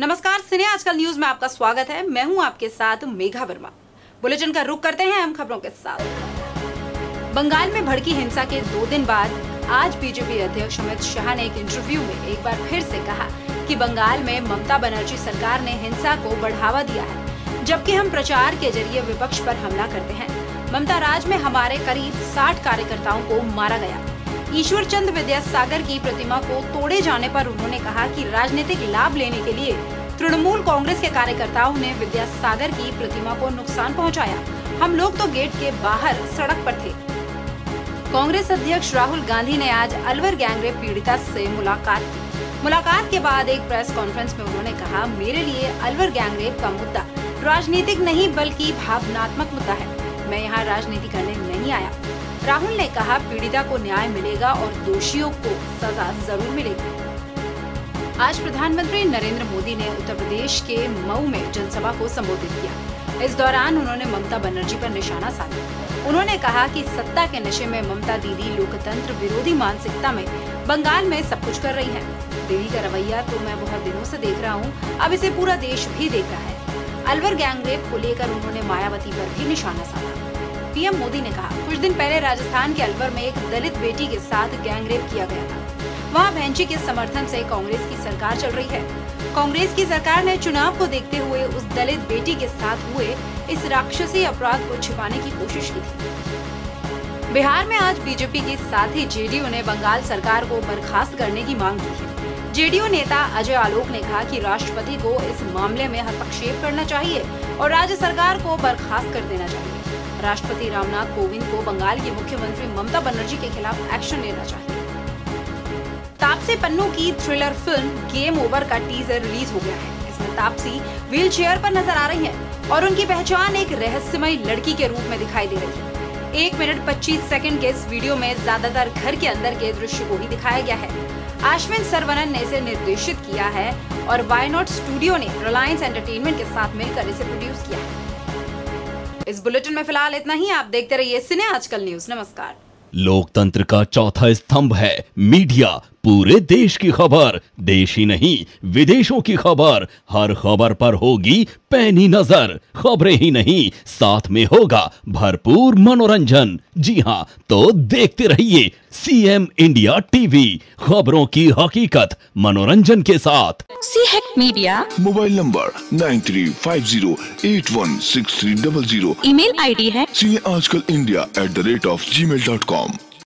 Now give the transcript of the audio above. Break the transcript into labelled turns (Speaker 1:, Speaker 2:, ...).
Speaker 1: नमस्कार, सिने आजकल न्यूज में आपका स्वागत है। मैं हूं आपके साथ मेघा वर्मा। बुलेटिन का रुख करते हैं अहम खबरों के साथ। बंगाल में भड़की हिंसा के 2 दिन बाद आज बीजेपी अध्यक्ष अमित शाह ने एक इंटरव्यू में एक बार फिर से कहा कि बंगाल में ममता बनर्जी सरकार ने हिंसा को बढ़ावा दिया है, जबकि हम प्रचार के जरिए विपक्ष पर हमला करते हैं। ममता राज में हमारे करीब 60 कार्यकर्ताओं को मारा गया। ईश्वर चंद विद्यासागर की प्रतिमा को तोड़े जाने पर उन्होंने कहा कि राजनीतिक लाभ लेने के लिए तृणमूल कांग्रेस के कार्यकर्ताओं ने विद्यासागर की प्रतिमा को नुकसान पहुंचाया। हम लोग तो गेट के बाहर सड़क पर थे। कांग्रेस अध्यक्ष राहुल गांधी ने आज अलवर गैंगरेप पीड़िता से मुलाकात की। मुलाकात के बाद एक प्रेस कॉन्फ्रेंस में उन्होंने कहा, मेरे लिए अलवर गैंगरेप का मुद्दा राजनीतिक नहीं बल्कि भावनात्मक मुद्दा है। मैं यहाँ राजनीति करने नहीं आया। राहुल ने कहा, पीड़िता को न्याय मिलेगा और दोषियों को सजा जरूर मिलेगी। आज प्रधानमंत्री नरेंद्र मोदी ने उत्तर प्रदेश के मऊ में जनसभा को संबोधित किया। इस दौरान उन्होंने ममता बनर्जी पर निशाना साधा। उन्होंने कहा कि सत्ता के नशे में ममता दीदी लोकतंत्र विरोधी मानसिकता में बंगाल में सब कुछ कर रही है। दीदी का रवैया तो मैं बहुत दिनों से देख रहा हूँ, अब इसे पूरा देश भी देख रहा है। अलवर गैंगरेप को लेकर उन्होंने मायावती पर भी निशाना साधा। पीएम मोदी ने कहा, कुछ दिन पहले राजस्थान के अलवर में एक दलित बेटी के साथ गैंगरेप किया गया था। वहां बहनची के समर्थन से कांग्रेस की सरकार चल रही है। कांग्रेस की सरकार ने चुनाव को देखते हुए उस दलित बेटी के साथ हुए इस राक्षसी अपराध को छिपाने की कोशिश की थी। बिहार में आज बीजेपी के साथ ही जेडीयू ने बंगाल सरकार को बर्खास्त करने की मांग की है। जेडीयू नेता अजय आलोक ने कहा कि राष्ट्रपति को इस मामले में हस्तक्षेप करना चाहिए और राज्य सरकार को बर्खास्त कर देना चाहिए। राष्ट्रपति रामनाथ कोविंद को बंगाल की मुख्यमंत्री ममता बनर्जी के खिलाफ एक्शन लेना चाहिए। तापसी पन्नू की थ्रिलर फिल्म गेम ओवर का टीजर रिलीज हो गया है। इसमें तापसी व्हील चेयर पर नजर आ रही है और उनकी पहचान एक रहस्यमयी लड़की के रूप में दिखाई दे रही है। 1 मिनट 25 सेकंड के इस वीडियो में ज्यादातर घर के अंदर के दृश्य को ही दिखाया गया है। अश्विन सरवनन ने इसे निर्देशित किया है और वाई नॉट स्टूडियो ने रिलायंस एंटरटेनमेंट के साथ मिलकर इसे प्रोड्यूस किया है। इस बुलेटिन में फिलहाल इतना ही। आप देखते रहिए सिने आजकल न्यूज। नमस्कार।
Speaker 2: लोकतंत्र का चौथा स्तंभ है मीडिया। पूरे देश की खबर, देश ही नहीं विदेशों की खबर, हर खबर पर होगी पैनी नजर। खबरें ही नहीं, साथ में होगा भरपूर मनोरंजन। जी हां, तो देखते रहिए सीएम इंडिया टीवी, खबरों की हकीकत मनोरंजन के साथ।
Speaker 3: CHEC media,
Speaker 4: mobile number 9350816300।
Speaker 3: Email ID है
Speaker 4: CA आजकल India@gmail.com।